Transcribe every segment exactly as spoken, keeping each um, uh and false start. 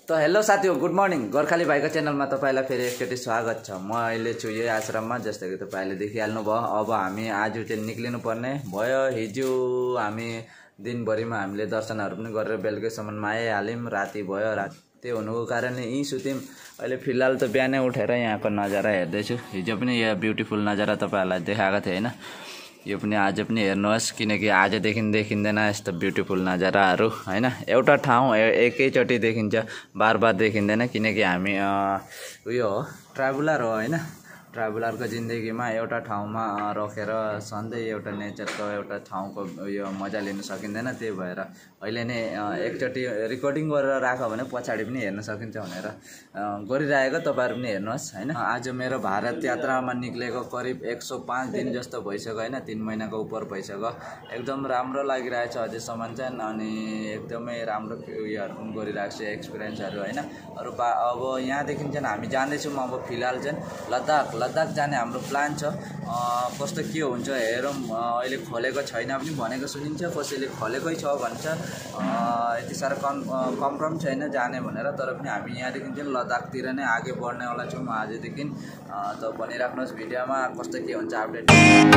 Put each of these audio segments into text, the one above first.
तो हेलो साथीहरु, good morning. Gorkhali भाइको च्यानलमा तपाईलाई फेरि एकचोटि स्वागत छ। म अहिले छु यही आश्रममा, जस्तै कि तपाईले देखिहाल्नु भयो। अब हामी आज चाहिँ निक्लिनु पर्ने भयो। हिजो हामी दिनभरिमा हामीले दर्शनहरू पनि गरेर बेलुकैसम्म आइहाल्यौँ। राति भयो, राति त्यो हुनुको कारणले यहीँ सुत्यौँ। अहिले फिलहाल त बिहानै उठेर यहाँको नजारा हेर्दैछु। हिजो पनि यहाँ ब्युटिफुल नजारा तपाईहरुलाई देखाएको थिएँ हैन। यो पनि आज पनि हेर्नुहोस्, किनकि आजदेखि देखिँदैन यस्तो ब्युटिफुल नजाराहरू हैन। एउटा ठाउँ एकैचोटि देखिन्छ, बार बार देखिँदैन, किनकि हामी उयो हो ट्राभलर हो हैन। ट्राभलरको जिन्दगीमा एउटा ठाउँमा रोकेर सधैँ एउटा नेचरको एउटा ठाउँको उयो मजा लिन सकिँदैन। त्यही भएर अहिले नै एकचोटि रेकर्डिङ गरेर राख्यो भने पछाडि पनि हेर्न सकिन्छ भनेर गरिरहेको, तपाईहरु पनि हेर्नुहोस् हैन। आज मेरो भारत यात्रामा निक्लेको करिब एक सौ पाँच दिन जस्तो भइसक्यो हैन। तीन महिनाको उपर भइसक्यो। एकदम राम्रो लागिरहेछ अझैसम्म चाहिँ, अनि एकदमै राम्रो उयोहरू पनि गरिरहेको छु, एक्सपिरियन्सहरू हैन। अरु अब यहाँदेखि चाहिँ हामी जाँदैछौँ। अब फिलहाल चाहिँ लद्दाख लद्दाख जाने हाम्रो प्लान छ। कस्तो के हुन्छ हेरौँ। अहिले खोलेको छैन पनि भनेको सुनिन्छ, कसैले खोलेकै छ भन्छ। यति साह्रो कन् कन्फर्म छैन जाने भनेर, तर पनि हामी यहाँदेखि चाहिँ लद्दाखतिर नै आगे बढ्नेवाला छौँ आजदेखि। त भनिराख्नुहोस् भिडियोमा कस्तो के हुन्छ अपडेट।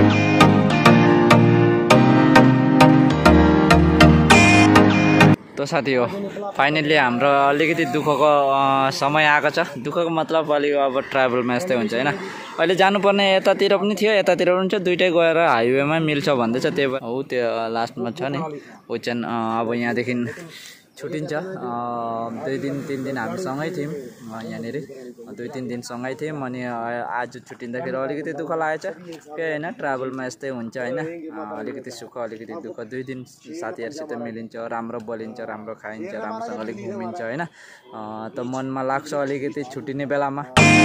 तो साथी हो, फाइनली हाम्रो अलिकति दुःखको समय आएको छ। दुःखको मतलब अलि अब ट्राभलमा यस्तै हुन्छ हैन। अहिले जानुपर्ने यतातिर पनि थियो, यतातिर पनि छ, दुइटै गएर हाइवेमा मिल्छ भन्दैछ। त्यही भएर हो त्यो लास्टमा छ नि ऊ चाहिँ अब यहाँदेखि छुट्टिन्छ। दुई दिन तिन दिन हामी सँगै थियौँ यहाँनिर, दुई तिन दिन सँगै थियौँ। अनि आज छुट्टिँदाखेरि अलिकति दुःख लागेछ, केही होइन, ट्राभलमा यस्तै हुन्छ होइन। अलिकति सुख अलिकति दुःख, दुई दिन साथीहरूसित मिलिन्छ, राम्रो बोलिन्छ, राम्रो खाइन्छ, राम्रोसँगले घुमिन्छ होइन। त मनमा लाग्छ अलिकति छुट्टिने बेलामा।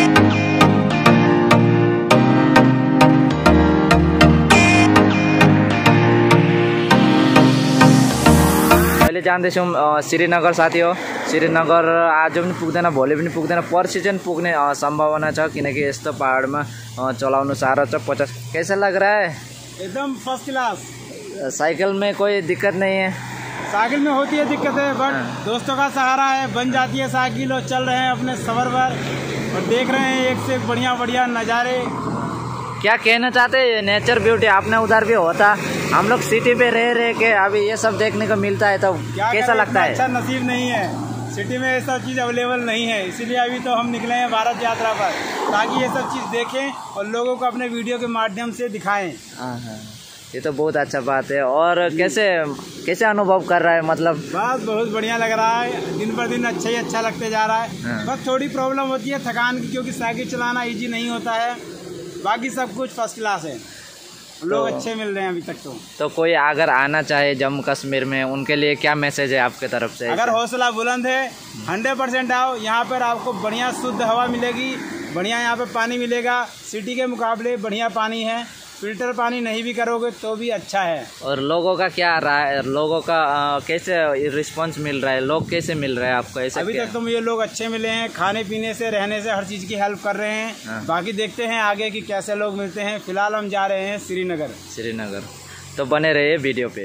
अहिले जाँदैछौँ श्रीनगर साथी हो। श्रीनगर आज पनि पुग्दैन, भोलि पनि पुग्दैन, पर्सि चाहिँ पुग्ने सम्भावना छ, किनकि यस्तो पहाडमा चलाउनु साह्रो छ। पचास कैसा लग रहा है? एकदम फर्स्ट क्लास। साइकिल में कोई दिक्कत नहीं है? साइकिल में होती है दिक्कत है, बट दोस्तों का सहारा है, बन जाती है साइकिल। और चल रहे हैं अपने सफर पर और देख रहे हैं एक से बढ़िया बढ़िया नज़ारे। क्या कहना चाहते हैं? नेचर ब्यूटी आपने उधर भी होता, हम लोग सिटी पे रह रहे के अभी ये सब देखने को मिलता है, तो कैसा लगता है? अच्छा नसीब नहीं है, सिटी में ये सब चीज़ अवेलेबल नहीं है, इसीलिए अभी तो हम निकले हैं भारत यात्रा पर, ताकि ये सब चीज़ देखें और लोगों को अपने वीडियो के माध्यम से दिखाएं। हाँ हाँ, ये तो बहुत अच्छा बात है। और कैसे कैसे अनुभव कर रहा है? मतलब बस बहुत बढ़िया लग रहा है, दिन पर दिन अच्छा ही अच्छा लगते जा रहा है। हाँ। बस थोड़ी प्रॉब्लम होती है थकान की, क्योंकि साइकिल चलाना ईजी नहीं होता है, बाकी सब कुछ फर्स्ट क्लास है। लोग तो अच्छे मिल रहे हैं अभी तक। तो तो कोई अगर आना चाहे जम्मू कश्मीर में, उनके लिए क्या मैसेज है आपके तरफ से? अगर हौसला बुलंद है, हंड्रेड परसेंट आओ। यहाँ पर आपको बढ़िया शुद्ध हवा मिलेगी, बढ़िया यहाँ पे पानी मिलेगा। सिटी के मुकाबले बढ़िया पानी है, फिल्टर पानी नहीं भी करोगे तो भी अच्छा है। और लोगों का क्या राय, लोगों का आ, कैसे रिस्पांस मिल रहा है? लोग कैसे मिल रहे हैं आपको? ऐसे अभी तक तो मुझे लोग अच्छे मिले हैं, खाने पीने से, रहने से, हर चीज़ की हेल्प कर रहे हैं। हाँ। बाकी देखते हैं आगे कि कैसे लोग मिलते हैं। फिलहाल हम जा रहे हैं श्रीनगर। श्रीनगर तो बने रहिए वीडियो पे।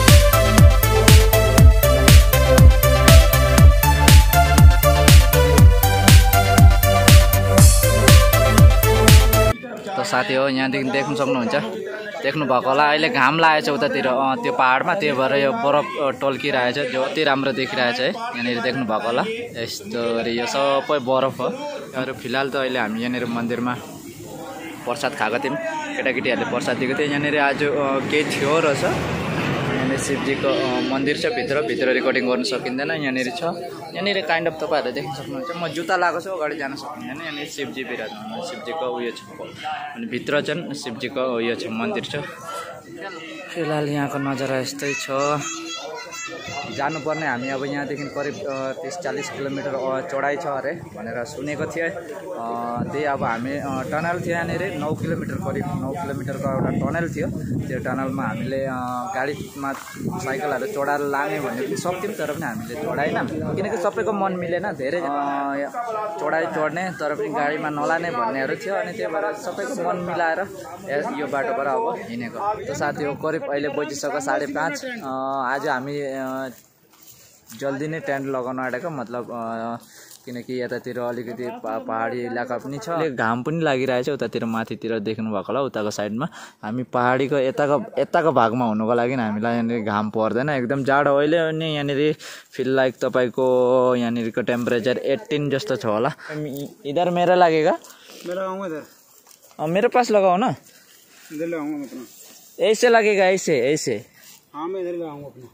तो साथी हो, यहाँदेखि देख्नु सक्नुहुन्छ, देख्नु भएको होला, अहिले घाम लागेको छ उतातिर त्यो पहाडमा, त्यही भएर यो बरफ टल्किरहेछ, जो अति राम्रो देखिरहेछ है। यहाँनिर देख्नु भएको होला, यस्तो यो सबै बरफ हो। अरू फिलहाल त अहिले हामी यहाँनिर मन्दिरमा प्रसाद खाएको थियौँ, केटाकेटीहरूले प्रसाद दिएको थियो। यहाँनिर आज केही थियो रहेछ। यहाँनिर शिवजीको मन्दिर छ, भित्र भित्र रेकर्डिङ गर्नु सकिँदैन। यहाँनिर छ, यहाँनिर काइन्ड अफ तपाईँहरूले देख्न सक्नुहुन्छ। म जुत्ता लगाएको छु, अगाडि जान सक्दिनँ। यहाँनिर शिवजी विराजमान, शिवजीको उयो छ, अनि भित्र चाहिँ शिवजीको उयो छ, मन्दिर छ। फिलहाल यहाँको नजारा यस्तै छ। जानुपर्ने हामी अब यहाँदेखि करिब तिस चालीस किलोमिटर चढाइ छ अरे भनेर सुनेको थिएँ। त्यही अब हामी टनल थियो यहाँनिर, नौ किलोमिटर करिब नौ किलोमिटरको एउटा टनल थियो। त्यो टनलमा हामीले गाडीमा साइकलहरू चढाएर लाने भन्ने पनि सक्थ्यौँ, तर पनि हामीले चढाएन, किनकि सबैको मन मिलेन। धेरै चढाइ चढ्ने तर पनि गाडीमा नलाने भन्नेहरू थियो, अनि त्यही भएर सबैको मन मिलाएर यो बाटोबाट अब हिँडेको। त साथी हो, करिब अहिले बजिसक्यो साढे पाँच। आज हामी जल्दी नै टेन्ट लगाउन आँटेको मतलब किनकि यतातिर अलिकति पहाडी इलाका पनि छ, घाम पनि लागिरहेछ उतातिर माथितिर देख्नु भएको होला उताको साइडमा। हामी पहाडीको यताको यताको भागमा हुनुको लागि हामीलाई यहाँनिर घाम पर्दैन, एकदम जाडो अहिले अनि यहाँनिर फिल लाइक तपाईँको यहाँनिरको टेम्परेचर एट्टीन जस्तो छ होला। इधर मेरा लागेगा, मैं लगाऊंगा इधर, मेरे पास लगाओ ना, इधर लगाऊंगा मैं अपना, ऐसे लगेगा ऐसे ऐसे। हाँ मैं इधर लगाऊंगा अपना,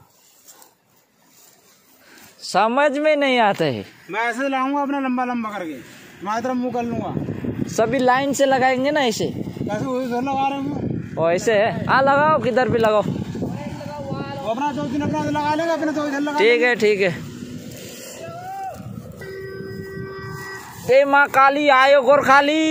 समझ में नहीं आता है। मैं ऐसे लगाऊंगा अपना लंबा लंबा करके, मैं इधर मुंह कर लूंगा। सभी लाइन से लगाएंगे ना ऐसे, कैसे उधर लगा रहे हैं ओ ऐसे है। हाँ लगाओ, किधर भी लगाओ, वो अपना दो दिन अपना लगा लेगा, अपना तो इधर लगा। ठीक है ठीक है। ए माँ काली आयो गोरखाली।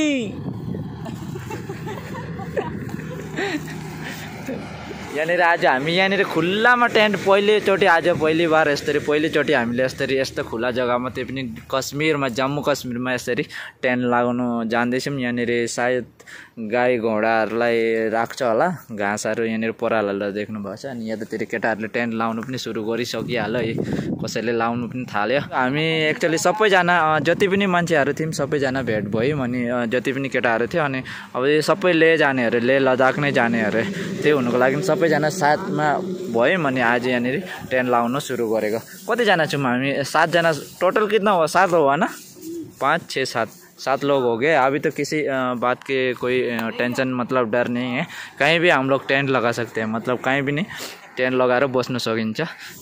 यहाँनिर आज हामी यहाँनिर खुल्लामा टेन्ट पहिलोचोटि आज पहिली बार यसरी पहिलोचोटि हामीले यसरी यस्तो खुला जग्गामा त्यो पनि कश्मीरमा जम्मू कश्मीरमा यसरी टेन्ट लगाउनु जान्दैछौँ। यहाँनिर सायद गाई घोडाहरूलाई राख्छ होला, घाँसहरू यहाँनिर परालहरूलाई देख्नु भएको छ। अनि यतातिर केटाहरूले टेन्ट लाउनु पनि सुरु गरिसकिहाल्यो, है कसैले लाउनु पनि थाल्यो। हामी एक्चुअली सबैजना जति पनि मान्छेहरू थियौँ सबैजना भेट भयौँ, अनि जति पनि केटाहरू थियो अनि अब यो सबै ले जाने अरे, ले लद्दाख नै जाने अरे, त्यो हुनुको लागि सबैजना साथमा भयौँ। अनि आज यहाँनिर टेन्ट लाउनु सुरु गरेको। कतिजना छौँ हामी? सातजना टोटल। कितना हो? सात हो ना, पाँच छः सात सात लोग हो गए। अभी तो किसी बात के कोई टेंशन मतलब डर नहीं है, कहीं भी हम लोग टेंट लगा सकते हैं, मतलब कहीं भी नहीं टेंट लगाएर बस्नु सकिन्छ।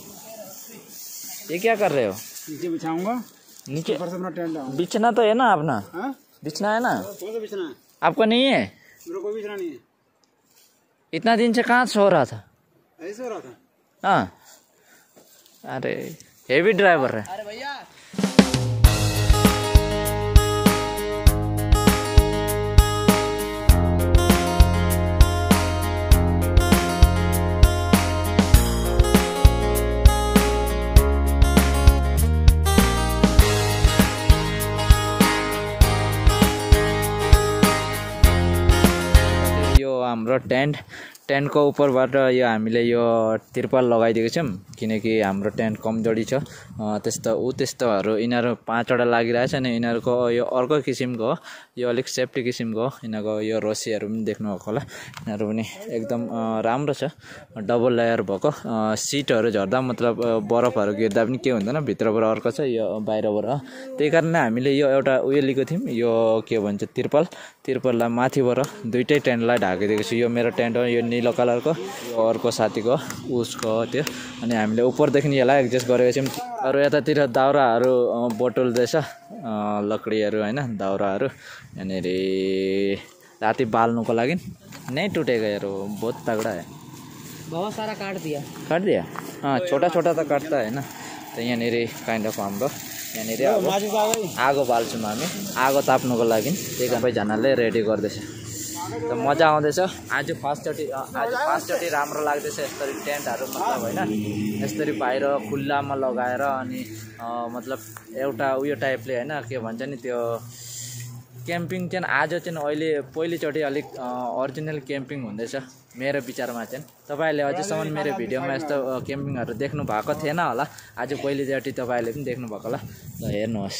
ये क्या कर रहे हो? नीचे बिछाऊंगा, नीचे ऊपर से अपना टेंट लगाऊंगा। बिछना तो है ना अपना? हाँ? बिछना है ना? कौन सा बिछना है? आपका नहीं है? मेरे को बिछना नहीं है। इतना दिन से कहाँ सो रहा था? ऐसे हो रहा था। हाँ, अरे हेवी ड्राइवर है। अरे भैया हाम्रो टेन्ट टेन्टको उपरबाट यो हामीले यो तिरपाल लगाइदिएको छौँ, किनकि हाम्रो टेन्ट कमजोरी छ। त्यस्तो ऊ त्यस्तोहरू यिनीहरू पाँचवटा लागिरहेछ नि, यिनीहरूको यो अर्को किसिमको हो, यो अलिक सेफ्टी किसिमको हो। यिनीहरूको यो रस्सीहरू पनि देख्नुभएको होला, यिनीहरू पनि एकदम राम्रो छ, डबल लेयर भएको। सिटहरू झर्दा मतलब बरफहरू गिर्दा पनि के हुँदैन, भित्रबाट अर्को छ, यो बाहिरबाट हो। त्यही कारण हामीले यो एउटा उयो लिएको थियौँ, यो के भन्छ तिरपाल, तिरपाललाई माथिबाट दुइटै टेन्टलाई ढाकिदिएको छु। यो मेरो टेन्ट हो, यो निलो कलरको, यो अर्को साथीको उसको त्यो। अनि हामीले उपरदेखि यसलाई एडजस्ट गरेको छौँ। अरू यतातिर दाउराहरू बटुल्दैछ, लकडीहरू होइन, दाउराहरू यहाँनिर राति बाल्नुको लागि। नहीं टूटेगा यार, वो बहुत तगड़ा है, बहुत सारा काट दिया काट दिया। हाँ छोटा छोटा त काट्दा होइन। त यहाँनिर काइन्ड अफ हाम्रो यहाँनिर अब आगो बाल्छौँ हामी, आगो ताप्नुको लागि। त्यही सबैजनाले रेडी गर्दैछ, त मजा आउँदैछ। आज फर्स्टचोटि आज फर्स्टचोटि राम्रो लाग्दैछ यसरी टेन्टहरू, मतलब होइन यसरी बाहिर खुल्लामा लगाएर। अनि मतलब एउटा उयो टाइपले होइन, के भन्छ नि त्यो क्याम्पिङ चाहिँ आज चाहिँ अहिले पहिलोचोटि अलिक ओरिजिनल क्याम्पिङ हुँदैछ मेरो विचारमा चाहिँ। तपाईँहरूले अझैसम्म मेरो भिडियोमा यस्तो क्याम्पिङहरू देख्नु भएको थिएन होला, आज पहिलोचोटि तपाईँहरूले पनि देख्नु भएको होला। ल हेर्नुहोस्,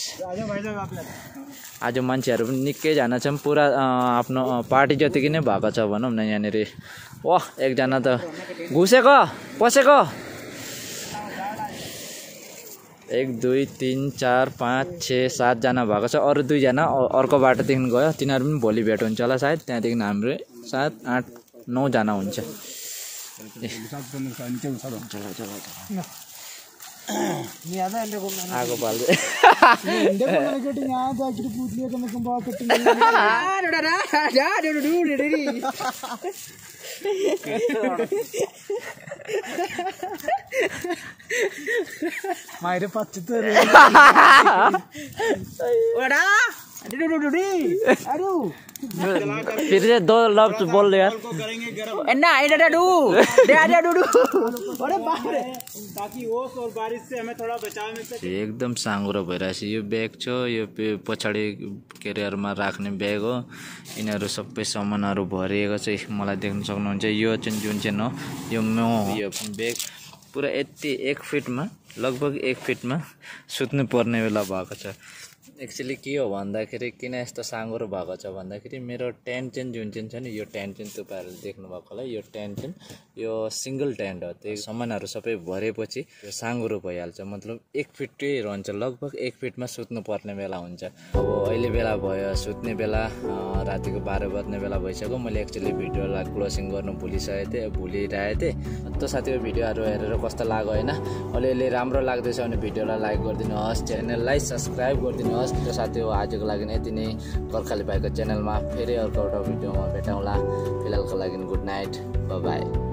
आज मान्छेहरू पनि निकैजना छन्, पुरा आफ्नो पार्टी जतिकै नै भएको छ भनौँ न। यहाँनिर ओह एकजना त घुसेको पसेको, एक दुई तिन चार पाँच छः सातजना भएको छ। अरू दुईजना अर्को बाटोदेखि गयो, तिनीहरू पनि भोलि भेट हुन्छ होला सायद। त्यहाँदेखि हाम्रो सात आठ नौजना हुन्छ। आगो बाल्दै मायरे पचहत्तर फिर से दो लफ्ज बोल यार। अरे बाप रे, ताकि ओस और बारिश से हमें थोड़ा बचाव मिल सके। एकदम साँघुरो भइरहेछ। यो ब्याग छ, यो पछाडि केरियरमा राख्ने ब्याग हो। यिनीहरू सबै सामानहरू भरिएको छ, मलाई देख्न सक्नुहुन्छ। यो चाहिँ जुन चाहिँ हो यो म यो ब्याग पुरा यति एक फिटमा लगभग एक फिटमा सुत्नु पर्ने बेला भएको छ। एक्चुअली के हो भन्दाखेरि किन यस्तो साँघुरो भएको छ भन्दाखेरि मेरो टेन्ट चाहिँ जुन चाहिँ छ नि, यो टेन्ट चाहिँ तपाईँहरूले देख्नुभएको होला, यो टेन्ट चाहिँ यो सिङ्गल टेन्ट हो। त्यही सामानहरू सबै भरेपछि यो साँघुरो भइहाल्छ, मतलब एक फिटै रहन्छ, लगभग एक फिटमा सुत्नु पर्ने बेला हुन्छ। अब अहिले बेला भयो सुत्ने बेला, रातिको बाह्र बज्ने बेला भइसक्यो। मैले एक्चुअली भिडियोलाई क्लोजिङ गर्नु भुलिसकेको थिएँ, भुलिरहेको थिएँ। त साथीको भिडियोहरू हेरेर कस्तो लाग्यो होइन, अलिअलि राम्रो लाग्दैछ भने भिडियोलाई लाइक गरिदिनु होस्, च्यानललाई सब्सक्राइब गरिदिनु होस्। र साथी हो आजको लागि यति नै। गोर्खाली भाइको च्यानलमा फेरि अर्को एउटा भिडियोमा भेटौँला। फिलहालको लागि गुड नाइट, बाई बाई।